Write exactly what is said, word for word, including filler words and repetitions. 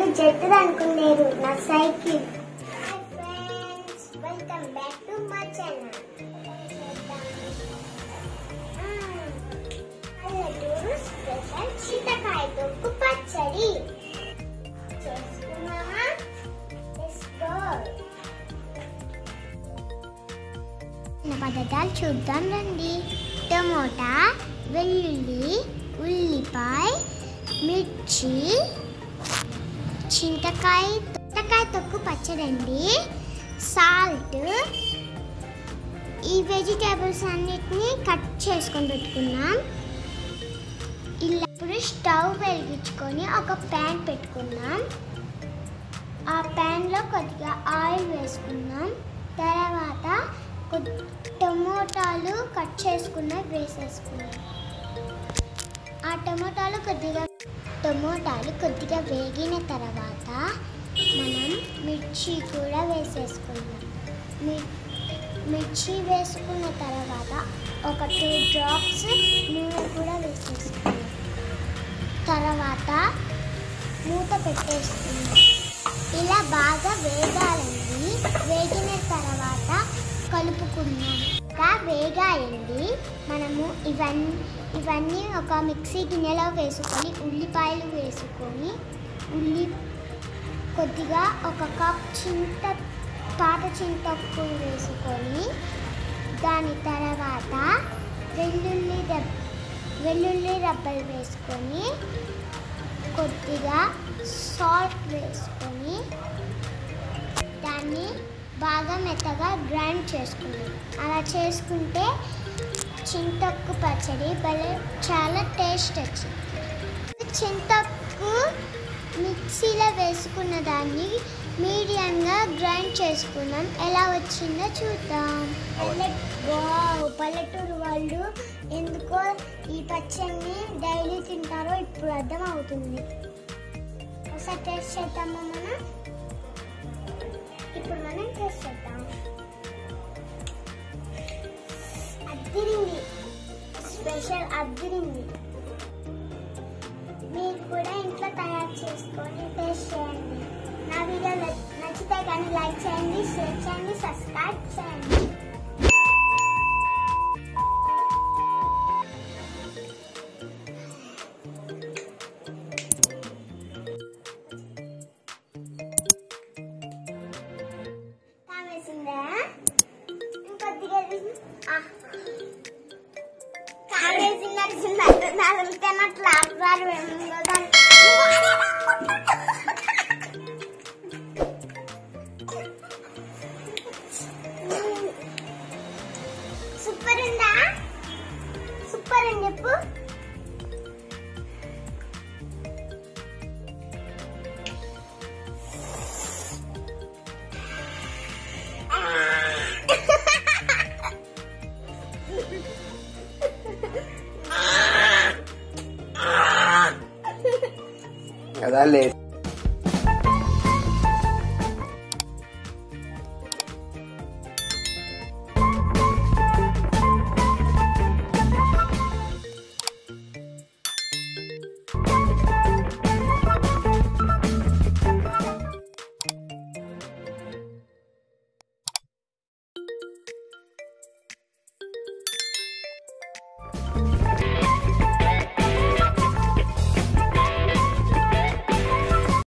Jet అనుకునేరు నా cycle. Hi friends, welcome back to my channel. పల్లెటూరు స్పెషల్ చింతకాయ తొక్కు పచ్చడి చేసుకున్నామా? Let's go. పదార్థాలు చూద్దాం రండి. టమోటా, వెల్లుల్లి, ఉల్లిపాయ, మిర్చి, చింతకాయ చింతకాయ తొక్కు పచ్చడండి, సాల్ట్. ఈ వెజిటేబుల్స్ అన్నిటిని కట్ చేసుకొని పెట్టుకున్నాం. ఇలా ఇప్పుడు స్టవ్ వెలిగించుకొని ఒక ప్యాన్ పెట్టుకున్నాం. ఆ ప్యాన్లో కొద్దిగా ఆయిల్ వేసుకున్నాం. తర్వాత టమోటాలు కట్ చేసుకున్న వేసేసుకున్నాం. ఆ టమోటాలు కొద్దిగా టమోటాలు కొద్దిగా వేగిన తర్వాత మనం మిర్చి కూడా వేసేసుకున్నాం. మిర్చి వేసుకున్న తర్వాత ఒక టూ డ్రాప్స్ నూనె కూడా వేసేసుకున్నాం. తర్వాత మూత పెట్టేసుకున్నాం. ఇలా బాగా వేగాలండి. వేగిన తర్వాత కలుపుకున్నాం. ఇంకా వేగాయండి. మనము ఇవన్నీ ఇవన్నీ ఒక మిక్సీ గిన్నెలో వేసుకొని ఉల్లిపాయలు వేసుకొని ఉల్లి కొద్దిగా ఒక కప్ చింత పాత చింతొక్కు వేసుకొని దాని తర్వాత వెల్లుల్లి రబ్ వెల్లుల్లి రబ్బలు వేసుకొని కొద్దిగా సాల్ట్ వేసుకొని దాన్ని బాగా మెత్తగా గ్రైండ్ చేసుకున్నాం. అలా చేసుకుంటే చింతొక్కు పచ్చడి భలే చాలా టేస్ట్ వచ్చింది. చింతొక్కు మిక్సీలో వేసుకున్న దాన్ని మీడియంగా గ్రైండ్ చేసుకున్నాం. ఎలా వచ్చిందో చూద్దాం. పల్లెటూరు వాళ్ళు ఎందుకో ఈ పచ్చడిని డైలీ తింటారో ఇప్పుడు అర్థం అవుతుంది. ఒకసారి టేస్ట్ చేద్దామా మనం? ఇప్పుడు మనం టేస్ట్ చేద్దాం. అద్దిరింది, స్పెషల్ అద్దిరింది. మీరు కూడా ఇంట్లో తయారు చేసుకొని టేస్ట్ చేయండి. నా వీడియో నచ్చితే కానీ లైక్ చేయండి, షేర్ చేయండి, సబ్స్క్రైబ్ చేయండి. సూపర్ ఉందా? సూపర్ అని చెప్పు. కదా లేదు.